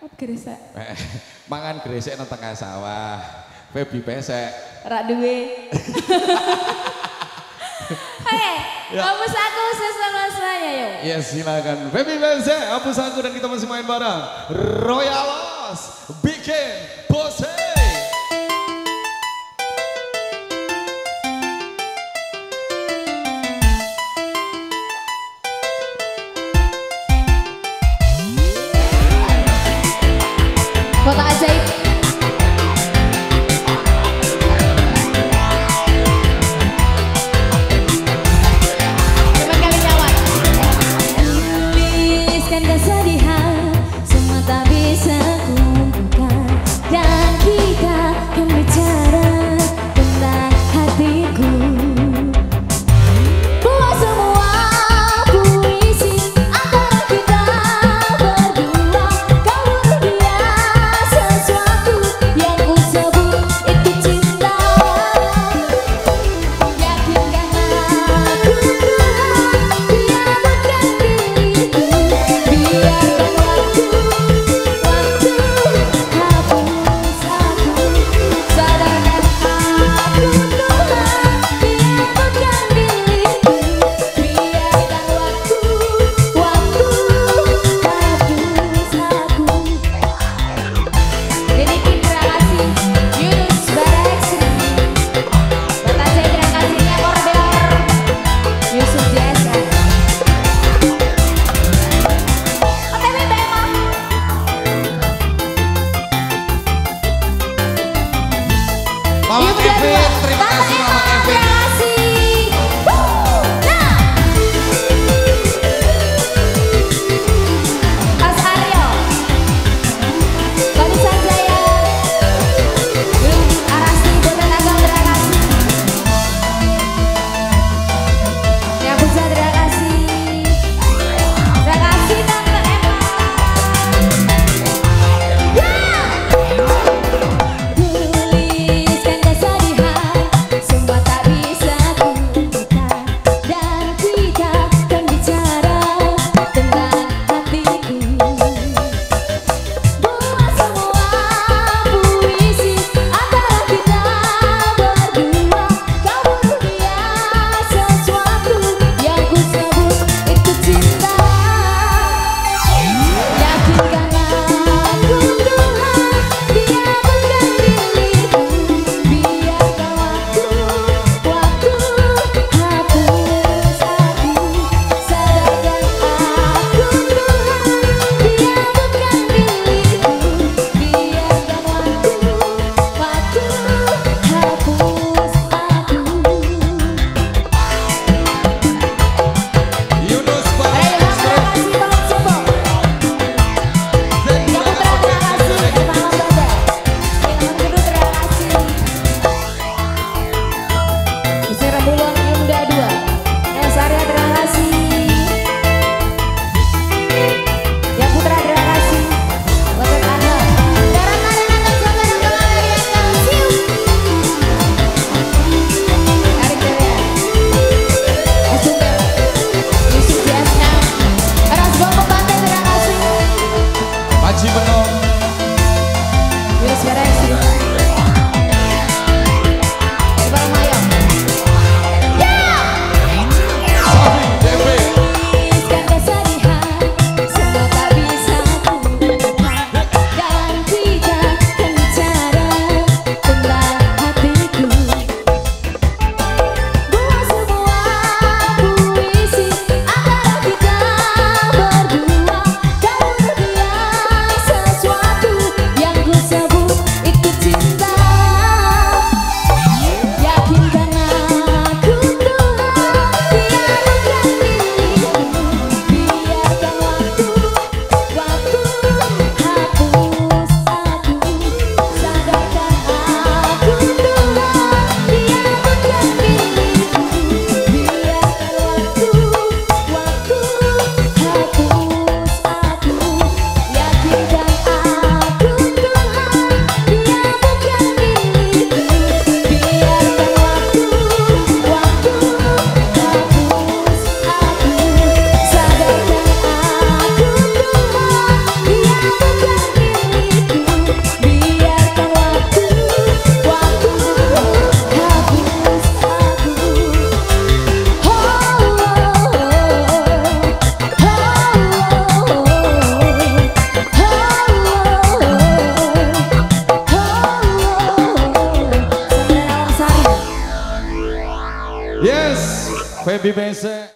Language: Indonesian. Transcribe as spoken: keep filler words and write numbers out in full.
Gresek. Mangan gresek nang tengah sawah. Febi pesek. Rak duwe. Hei, Ya. hapus aku sesama saya yuk. Ya silakan. Febi pesek, hapus aku dan kita masih main bareng. Royalos, bikin bose. Kota ajaib. Coba kali jawab. Tuliskan kesedihan, semua tak bisa kuungkapkan, dan kita akan bicara tentang hatiku. Buat semua puisi antara kita berdua. Kau berdia sesuatu yang ku sebut itu cinta. Yakinkan aku Tuhan, biarkan diriku, biarkan waktu, waktu hapus aku. Sadarkan aku Tuhan, biarkan diriku, biarkan waktu, waktu hapus aku. Dedikin terima kasih Yunus Bareksi, buat aja terima kasihnya Kordeor Yusuf Jasa. Otw Bema. Mama Yuk, Kevin, berdua. terima Tante kasih Mama Emma, Kevin. terima kasih. Wuh, nah. Mas Aryo, Balisan Jaya, belum Arasi, Boten Agam, terima kasih. Ya Puja, terima kasih. Terima kasih Tante Emma. Tuliskan kesedihan, semua tak bisa kuungkapkan, dan kita akan bicara tentang hatiku. Buat semua puisi antara kita berdua. Kau berdia sesuatu yang ku sebut itu cinta. Yakinkan aku Tuhan, biarkan diriku, biarkan waktu, waktu hapus aku. Sadarkan aku Tuhan, biarkan diriku, biarkan waktu, waktu hapus aku. Yunus Ayo, Bareksi. terima kasih banget Sobo. Ya Putra, terima kasih. Terima kasih. Yang Guru, terima kasih. Usir Rembulon yang muda dua. Mas Arya, terima kasih. Ya Putra, terima kasih. Buat Anda. Darah Nari Nathan Sangga dan Bang Arian Kalsium. Erik Jaya. Mas Jumber. Yusuf Jasna. Eras Gombong Banten, terima kasih. Haji Benong. Yunus Bareksi. Iqbal Mayong. Ya! Safi Devi. Tuliskan kesedihan, semua tak bisa kuungkapkan, dan kita akan bicara tentang hatiku. Buat semua puisi antara kita berdua. Kau berdia Feby B C.